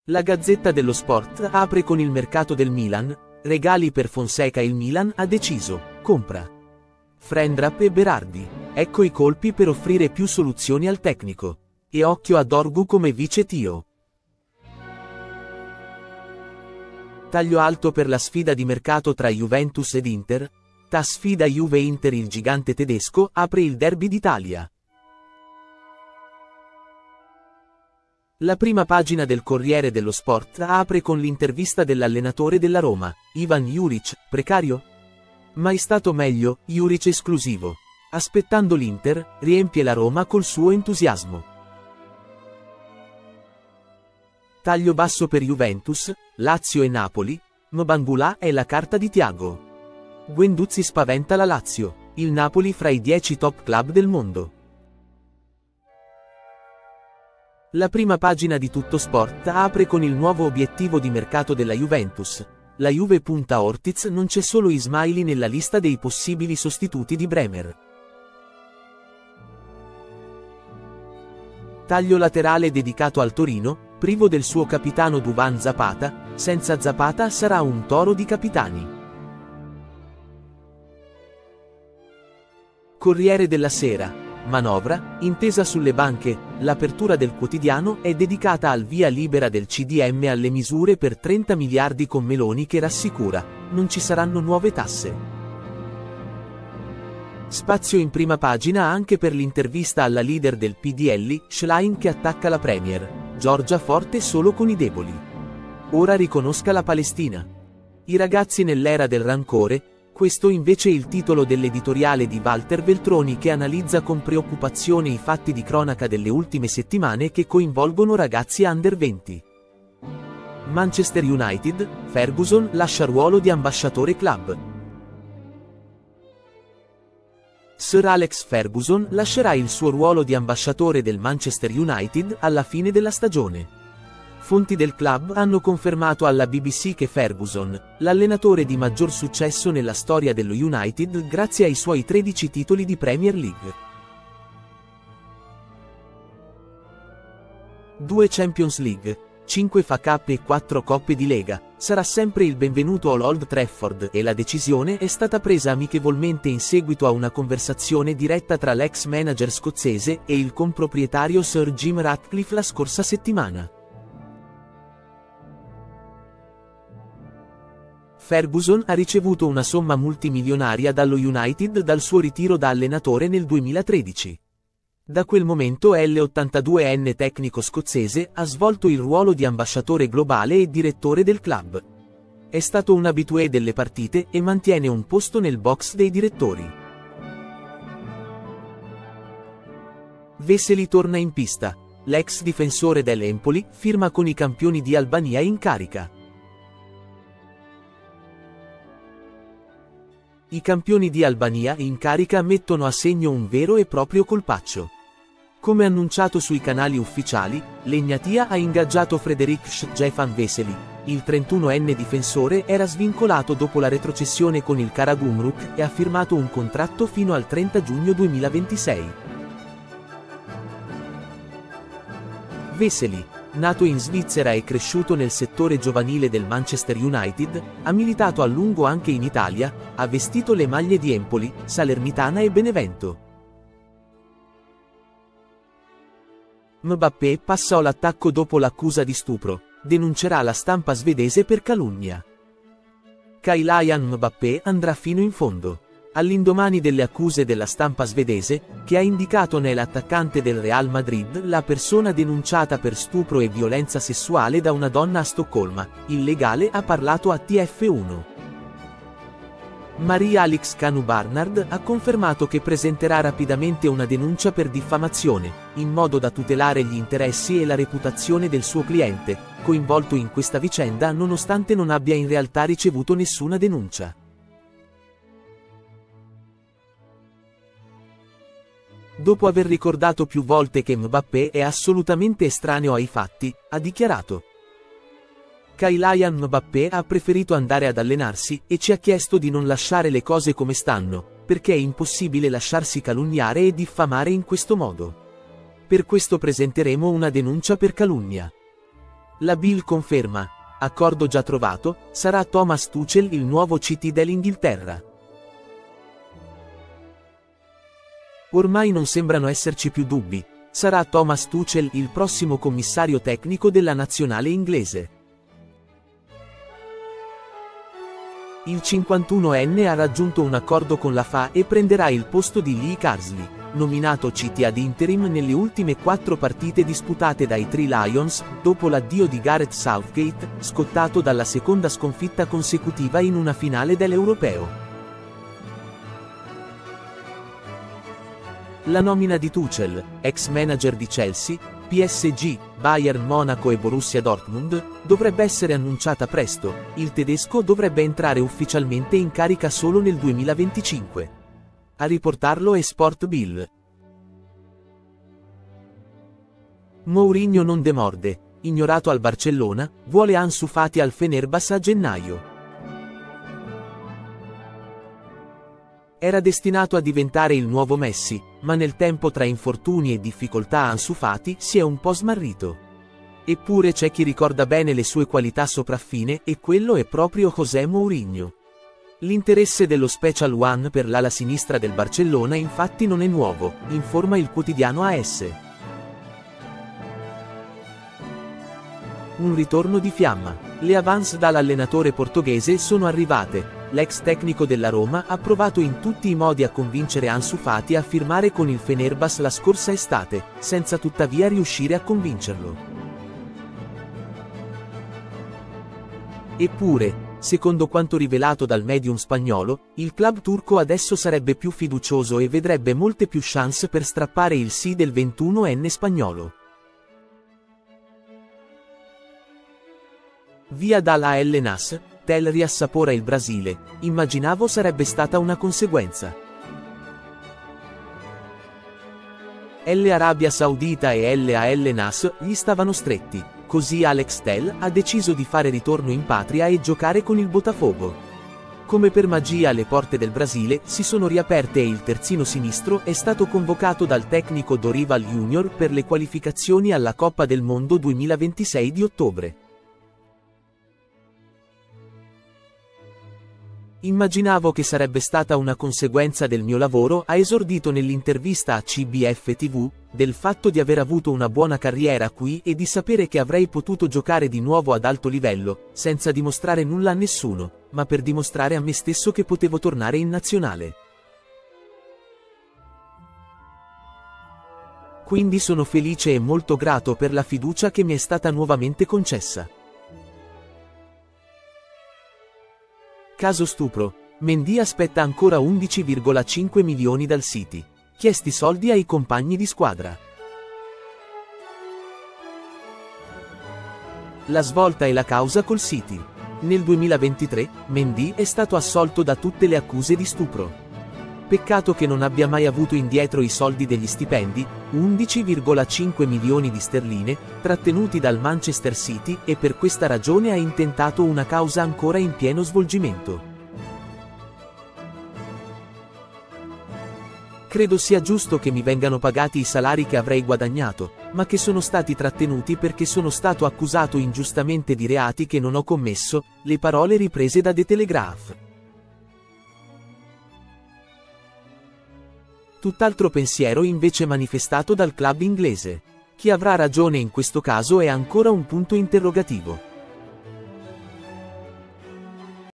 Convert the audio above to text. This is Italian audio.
La Gazzetta dello Sport apre con il mercato del Milan, regali per Fonseca. Il Milan ha deciso, compra Friendrap e Berardi, ecco i colpi per offrire più soluzioni al tecnico. E occhio a Dorgu come vice Tio. Taglio alto per la sfida di mercato tra Juventus ed Inter. Ta sfida Juve-Inter. Il gigante tedesco apre il derby d'Italia. La prima pagina del Corriere dello Sport apre con l'intervista dell'allenatore della Roma, Ivan Juric, precario? Mai stato meglio, Juric esclusivo. Aspettando l'Inter, riempie la Roma col suo entusiasmo. Taglio basso per Juventus, Lazio e Napoli. Mbangula è la carta di Thiago. Guendouzi spaventa la Lazio, il Napoli fra i 10 top club del mondo. La prima pagina di Tutto Sport apre con il nuovo obiettivo di mercato della Juventus. La Juve punta a Ortiz. Non c'è solo Ismaili nella lista dei possibili sostituti di Bremer. Taglio laterale dedicato al Torino, privo del suo capitano Duvan Zapata. Senza Zapata sarà un toro di capitani. Corriere della Sera. Manovra, intesa sulle banche. L'apertura del quotidiano è dedicata al via libera del CDM alle misure per 30 miliardi con Meloni che rassicura, non ci saranno nuove tasse. Spazio in prima pagina anche per l'intervista alla leader del PDL, Schlein, che attacca la Premier. Giorgia forte solo con i deboli. Ora riconosca la Palestina. I ragazzi nell'era del rancore. Questo invece è il titolo dell'editoriale di Walter Veltroni, che analizza con preoccupazione i fatti di cronaca delle ultime settimane che coinvolgono ragazzi under 20. Manchester United, Ferguson lascia ruolo di ambasciatore club. Sir Alex Ferguson lascerà il suo ruolo di ambasciatore del Manchester United alla fine della stagione. Fonti del club hanno confermato alla BBC che Ferguson, l'allenatore di maggior successo nella storia dello United grazie ai suoi 13 titoli di Premier League, 2 Champions League, 5 FA Cup e 4 Coppe di Lega, sarà sempre il benvenuto all'Old Trafford, e la decisione è stata presa amichevolmente in seguito a una conversazione diretta tra l'ex manager scozzese e il comproprietario Sir Jim Ratcliffe la scorsa settimana. Ferguson ha ricevuto una somma multimilionaria dallo United dal suo ritiro da allenatore nel 2013. Da quel momento l'82enne tecnico scozzese ha svolto il ruolo di ambasciatore globale e direttore del club. È stato un habitué delle partite e mantiene un posto nel box dei direttori. Vesely torna in pista. L'ex difensore dell'Empoli firma con i campioni di Albania in carica. I campioni di Albania in carica mettono a segno un vero e proprio colpaccio. Come annunciato sui canali ufficiali, l'Egnatia ha ingaggiato Frederic Stefan Vesely. Il 31enne difensore era svincolato dopo la retrocessione con il Karagümrük e ha firmato un contratto fino al 30 giugno 2026. Vesely, nato in Svizzera e cresciuto nel settore giovanile del Manchester United, ha militato a lungo anche in Italia, ha vestito le maglie di Empoli, Salernitana e Benevento. Mbappé passa all'attacco dopo l'accusa di stupro, denuncerà la stampa svedese per calunnia. Kylian Mbappé andrà fino in fondo. All'indomani delle accuse della stampa svedese, che ha indicato nell'attaccante del Real Madrid la persona denunciata per stupro e violenza sessuale da una donna a Stoccolma, il legale ha parlato a TF1. Marie-Alix Kanu-Barnard ha confermato che presenterà rapidamente una denuncia per diffamazione, in modo da tutelare gli interessi e la reputazione del suo cliente, coinvolto in questa vicenda nonostante non abbia in realtà ricevuto nessuna denuncia. Dopo aver ricordato più volte che Mbappé è assolutamente estraneo ai fatti, ha dichiarato: Kylian Mbappé ha preferito andare ad allenarsi e ci ha chiesto di non lasciare le cose come stanno, perché è impossibile lasciarsi calunniare e diffamare in questo modo. Per questo presenteremo una denuncia per calunnia. La Bill conferma, accordo già trovato, sarà Thomas Tuchel il nuovo CT dell'Inghilterra. Ormai non sembrano esserci più dubbi, sarà Thomas Tuchel il prossimo commissario tecnico della nazionale inglese. Il 51enne ha raggiunto un accordo con la FA e prenderà il posto di Lee Carsley, nominato CT ad interim nelle ultime 4 partite disputate dai Three Lions, dopo l'addio di Gareth Southgate, scottato dalla seconda sconfitta consecutiva in una finale dell'Europeo. La nomina di Tuchel, ex manager di Chelsea, PSG, Bayern Monaco e Borussia Dortmund, dovrebbe essere annunciata presto. Il tedesco dovrebbe entrare ufficialmente in carica solo nel 2025. A riportarlo è Sport Bill. Mourinho non demorde, ignorato al Barcellona, vuole Ansu Fati al Fenerbahce a gennaio. Era destinato a diventare il nuovo Messi, ma nel tempo tra infortuni e difficoltà Ansu Fati si è un po' smarrito. Eppure c'è chi ricorda bene le sue qualità sopraffine e quello è proprio José Mourinho. L'interesse dello Special One per l'ala sinistra del Barcellona infatti non è nuovo, informa il quotidiano AS. Un ritorno di fiamma. Le avance dall'allenatore portoghese sono arrivate. L'ex tecnico della Roma ha provato in tutti i modi a convincere Ansu Fati a firmare con il Fenerbahce la scorsa estate, senza tuttavia riuscire a convincerlo. Eppure, secondo quanto rivelato dal medium spagnolo, il club turco adesso sarebbe più fiducioso e vedrebbe molte più chance per strappare il sì del 21enne spagnolo. Via dalla Al Nassr, Tel riassapora il Brasile, immaginavo sarebbe stata una conseguenza. Arabia Saudita e Al Nassr gli stavano stretti, così Alex Tel ha deciso di fare ritorno in patria e giocare con il Botafogo. Come per magia le porte del Brasile si sono riaperte e il terzino sinistro è stato convocato dal tecnico Dorival Junior per le qualificazioni alla Coppa del Mondo 2026 di ottobre. Immaginavo che sarebbe stata una conseguenza del mio lavoro, ha esordito nell'intervista a CBF TV, del fatto di aver avuto una buona carriera qui e di sapere che avrei potuto giocare di nuovo ad alto livello, senza dimostrare nulla a nessuno, ma per dimostrare a me stesso che potevo tornare in nazionale. Quindi sono felice e molto grato per la fiducia che mi è stata nuovamente concessa. Caso stupro. Mendy aspetta ancora 11,5 milioni dal City. Chiesti soldi ai compagni di squadra. La svolta e la causa col City. Nel 2023, Mendy è stato assolto da tutte le accuse di stupro. Peccato che non abbia mai avuto indietro i soldi degli stipendi, 11,5 milioni di sterline, trattenuti dal Manchester City e per questa ragione ha intentato una causa ancora in pieno svolgimento. Credo sia giusto che mi vengano pagati i salari che avrei guadagnato, ma che sono stati trattenuti perché sono stato accusato ingiustamente di reati che non ho commesso, le parole riprese da The Telegraph. Tutt'altro pensiero invece manifestato dal club inglese. Chi avrà ragione in questo caso è ancora un punto interrogativo.